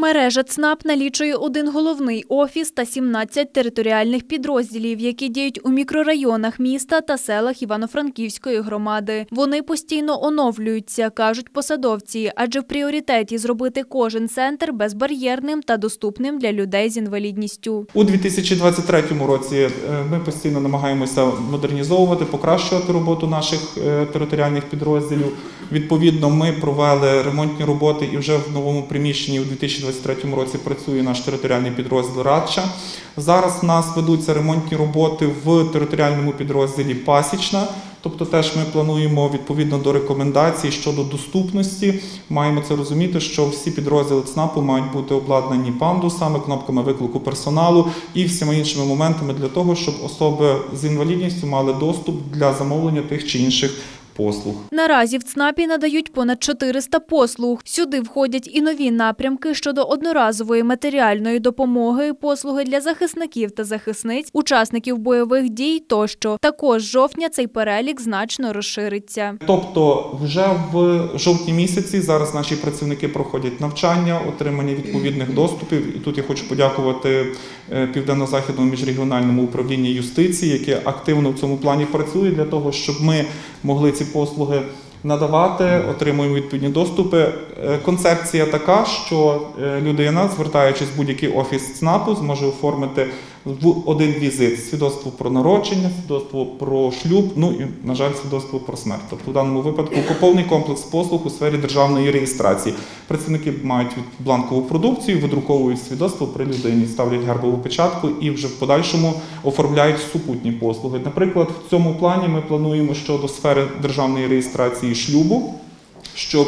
Мережа ЦНАП налічує один головний офіс та 17 територіальних підрозділів, які діють у мікрорайонах міста та селах Івано-Франківської громади. Вони постійно оновлюються, кажуть посадовці, адже в пріоритеті зробити кожен центр безбар'єрним та доступним для людей з інвалідністю. У 2023 році ми постійно намагаємося модернізовувати, покращувати роботу наших територіальних підрозділів. Відповідно, ми провели ремонтні роботи і вже в новому приміщенні у 2023 році працює наш територіальний підрозділ «Радча». Зараз у нас ведуться ремонтні роботи в територіальному підрозділі «Пасічна». Тобто теж ми плануємо відповідно до рекомендацій щодо доступності. Маємо це розуміти, що всі підрозділи ЦНАПу мають бути обладнані пандусами, кнопками виклику персоналу і всіма іншими моментами для того, щоб особи з інвалідністю мали доступ для замовлення тих чи інших послуг. Наразі в ЦНАПі надають понад 400 послуг. Сюди входять і нові напрямки щодо одноразової матеріальної допомоги, послуги для захисників та захисниць, учасників бойових дій тощо. Також з жовтня цей перелік значно розшириться. Тобто вже в жовтні місяці зараз наші працівники проходять навчання, отримання відповідних доступів. І тут я хочу подякувати Південно-Західному міжрегіональному управлінню юстиції, яке активно в цьому плані працює для того, щоб ми могли ці послуги надавати, отримуємо відповідні доступи. Концепція така, що людина, звертаючись в будь-який офіс ЦНАПу, зможе оформити в один візит свідоцтво про народження, свідоцтво про шлюб, ну і, на жаль, свідоцтво про смерть. Тобто в даному випадку повний комплекс послуг у сфері державної реєстрації. Працівники мають бланкову продукцію, видруковують свідоцтво при людині, ставлять гербову печатку і вже в подальшому оформляють супутні послуги. Наприклад, в цьому плані ми плануємо щодо сфери державної реєстрації шлюбу, щоб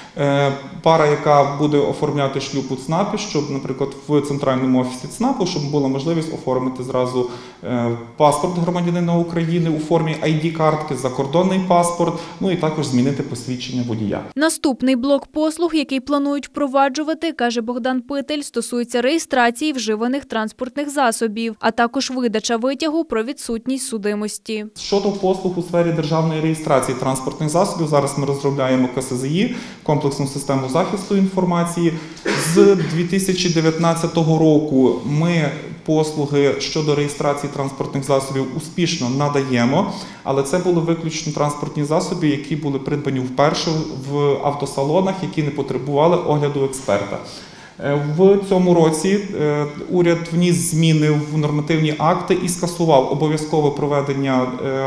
пара, яка буде оформляти шлюб у ЦНАПі, щоб, наприклад, в центральному офісі ЦНАПу, щоб була можливість оформити зразу паспорт громадянина України у формі ID-картки, закордонний паспорт, ну і також змінити посвідчення водія. Наступний блок послуг, який планують впроваджувати, каже Богдан Питель, стосується реєстрації вживаних транспортних засобів, а також видача витягу про відсутність судимості. Щодо послуг у сфері державної реєстрації транспортних засобів, зараз ми розробляємо КСЗІ, комплексну систему захисту інформації. З 2019 року ми послуги щодо реєстрації транспортних засобів успішно надаємо, але це були виключно транспортні засоби, які були придбані вперше в автосалонах, які не потребували огляду експерта. В цьому році уряд вніс зміни в нормативні акти і скасував обов'язкове проведення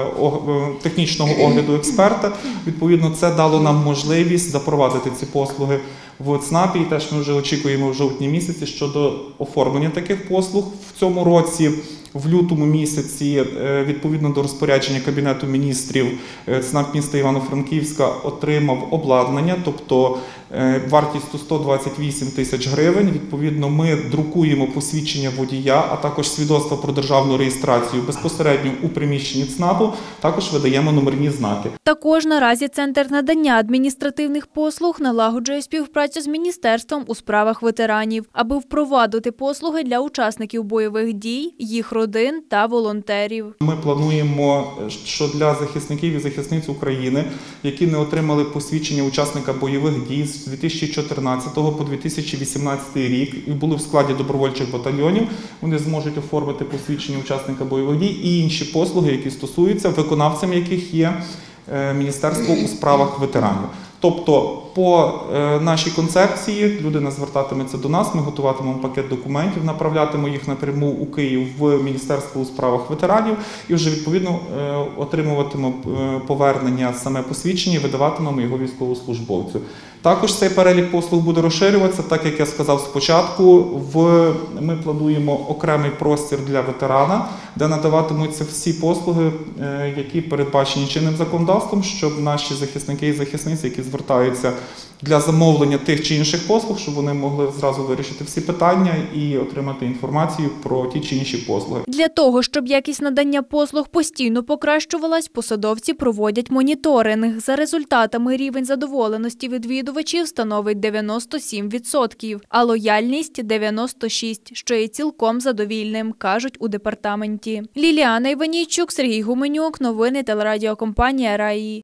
технічного огляду експерта. Відповідно, це дало нам можливість запровадити ці послуги в ЦНАПі. І теж ми вже очікуємо в жовтні місяці щодо оформлення таких послуг. В цьому році, в лютому місяці, відповідно до розпорядження Кабінету міністрів, ЦНАП міста Івано-Франківська отримав обладнання, тобто вартістю 128 тисяч гривень. Відповідно, ми друкуємо посвідчення водія, а також свідоцтво про державну реєстрацію безпосередньо у приміщенні ЦНАПу, також видаємо номерні знаки. Також наразі Центр надання адміністративних послуг налагоджує співпрацю з Міністерством у справах ветеранів, аби впровадити послуги для учасників бойових дій, їх родин та волонтерів. Ми плануємо, що для захисників і захисниць України, які не отримали посвідчення учасника бойових дій з 2014 по 2018 рік і були в складі добровольчих батальйонів, вони зможуть оформити посвідчення учасника бойових дій і інші послуги, які стосуються, виконавцем яких є Міністерство у справах ветеранів. Тобто, по нашій концепції людина звертатиметься до нас, ми готуватимемо пакет документів, направлятимемо їх напряму у Київ в Міністерство у справах ветеранів і вже відповідно отримуватимемо повернення саме посвідчення і видаватимемо його військовослужбовцю. Також цей перелік послуг буде розширюватися, так як я сказав спочатку, ми плануємо окремий простір для ветерана, де надаватимуться всі послуги, які передбачені чинним законодавством, щоб наші захисники і захисниці, які звертаються для замовлення тих чи інших послуг, щоб вони могли зразу вирішити всі питання і отримати інформацію про ті чи інші послуги. Для того, щоб якість надання послуг постійно покращувалась, посадовці проводять моніторинг. За результатами рівень задоволеності відвідувачів становить 97%, а лояльність – 96%, що є цілком задовільним, кажуть у департаменті. Ліліана Іванійчук, Сергій Гуменюк. Новини телерадіокомпанія «Раї».